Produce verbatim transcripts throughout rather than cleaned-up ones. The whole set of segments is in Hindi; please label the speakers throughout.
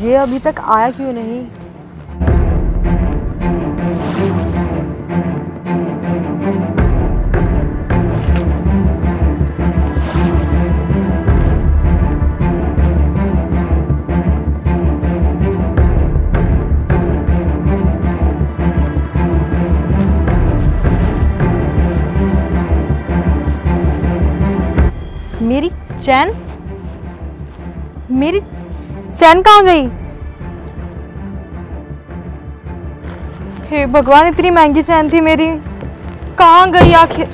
Speaker 1: ये अभी तक आया क्यों नहीं? मेरी चैन मेरी चैन कहाँ गई? हे भगवान, इतनी महंगी चैन थी मेरी, कहाँ गई आखिर?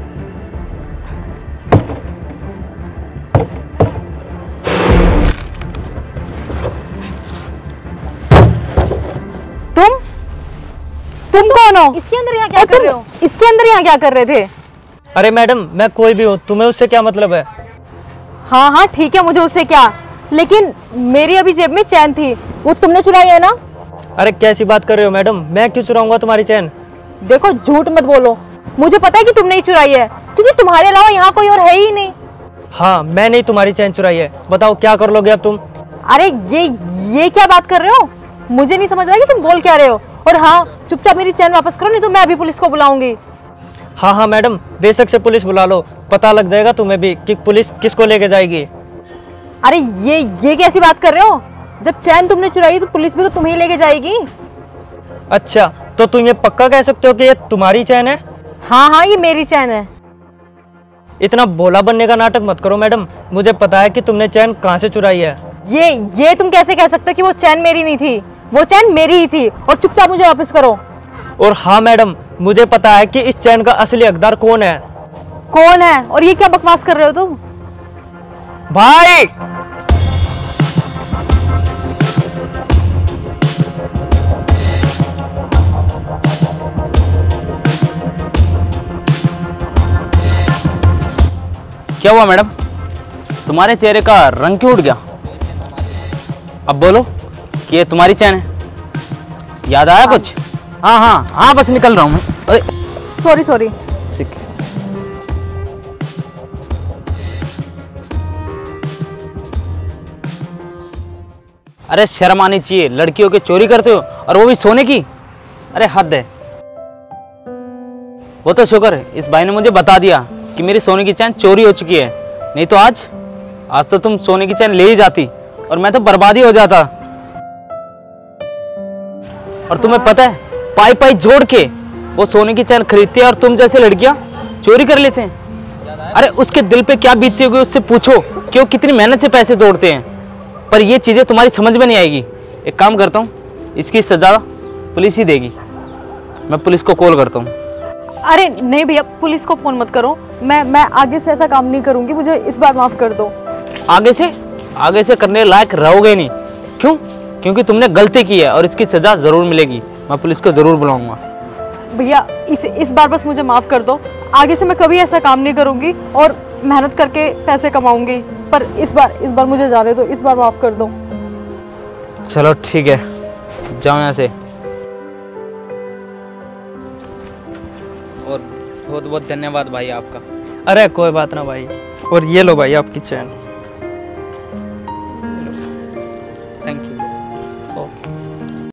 Speaker 1: तुम तुम कौन हो? इसके अंदर यहाँ क्या कर रहे हो? इसके अंदर यहाँ क्या कर रहे थे?
Speaker 2: अरे मैडम, मैं कोई भी हूँ, तुम्हें उससे क्या मतलब है?
Speaker 1: हाँ हाँ ठीक है, मुझे उससे क्या, लेकिन मेरी अभी जेब में चैन थी, वो तुमने चुराई है ना?
Speaker 2: अरे कैसी बात कर रहे हो मैडम, मैं क्यों चुराऊंगा तुम्हारी चैन?
Speaker 1: देखो झूठ मत बोलो, मुझे पता है कि तुमने ही चुराई है, क्योंकि तुम्हारे अलावा यहाँ कोई और है ही नहीं।
Speaker 2: हाँ, मैंने ही तुम्हारी चैन चुराई है, बताओ क्या कर लोगे अब तुम?
Speaker 1: अरे ये ये क्या बात कर रहे हो? मुझे नहीं समझ रहा कि तुम बोल क्या रहे हो। और हाँ, चुपचाप मेरी चैन वापस करो, नहीं तो मैं अभी पुलिस को बुलाऊंगी।
Speaker 2: हाँ हाँ मैडम, बेशक से पुलिस बुला लो, पता लग जाएगा तुम्हें भी कि पुलिस किसको लेके जाएगी।
Speaker 1: अरे ये ये कैसी बात कर रहे हो? जब चैन तुमने चुराई तो पुलिस भी तो तुम्हें ही लेके जाएगी।
Speaker 2: अच्छा, तो तुम ये पक्का कह सकते हो कि ये तुम्हारी चैन है?
Speaker 1: हाँ हाँ, ये मेरी चैन है।
Speaker 2: इतना भोला बनने का नाटक मत करो मैडम, मुझे पता है कि तुमने चैन कहाँ से चुराई है।
Speaker 1: ये ये तुम कैसे कह सकते हो कि वो चैन मेरी नहीं थी? वो चैन मेरी ही थी, और चुपचाप मुझे वापस करो।
Speaker 2: और हाँ मैडम, मुझे पता है कि इस चैन का असली हकदार कौन है।
Speaker 1: कौन है? और ये क्या बकवास कर रहे हो तुम?
Speaker 2: भाई!
Speaker 3: क्या हुआ मैडम, तुम्हारे चेहरे का रंग क्यों उड़ गया? अब बोलो कि ये तुम्हारी चैन है, याद आया कुछ? हाँ हाँ हाँ, बस निकल रहा हूँ मैं। अरे
Speaker 1: सॉरी सॉरी।
Speaker 3: ठीक है। अरे शर्म आनी चाहिए, लड़कियों के चोरी करते हो, और वो भी सोने की। अरे हद है। वो तो शुक्र है इस भाई ने मुझे बता दिया कि मेरी सोने की चैन चोरी हो चुकी है, नहीं तो आज आज तो तुम सोने की चैन ले ही जाती और मैं तो बर्बाद ही हो जाता। और तुम्हें पता है, पाई पाई जोड़ के वो सोने की चैन खरीदती है और तुम जैसे लड़कियां चोरी कर लेते हैं। अरे उसके दिल पे क्या बीतती होगी, उससे पूछो कि वो कितनी मेहनत से पैसे जोड़ते हैं। पर ये चीजें तुम्हारी समझ में नहीं आएगी। एक काम करता हूँ, इसकी सजा पुलिस ही देगी, मैं पुलिस को कॉल करता हूँ।
Speaker 1: अरे नहीं भैया, पुलिस को फोन मत करो, मैं मैं आगे से ऐसा काम नहीं करूंगी, मुझे इस बार माफ कर दो।
Speaker 3: आगे से आगे से करने लायक रहोगे नहीं। क्यों? क्योंकि तुमने गलती की है और इसकी सजा जरूर मिलेगी। मैं पुलिस को जरूर बुलाऊंगा।
Speaker 1: भैया इस इस बार बस मुझे माफ कर दो, आगे से मैं कभी ऐसा काम नहीं करूंगी और मेहनत करके पैसे कमाऊंगी। पर इस बार इस बार मुझे जाने दो, इस बार माफ कर दो।
Speaker 3: चलो ठीक है, जाओ यहाँ से। और बहुत बहुत धन्यवाद भाई आपका।
Speaker 2: अरे कोई बात ना भाई, और ये लो भाई आपकी चैन।